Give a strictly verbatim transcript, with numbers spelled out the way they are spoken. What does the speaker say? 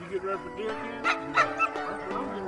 You get ready for deer again? That's what I'm getting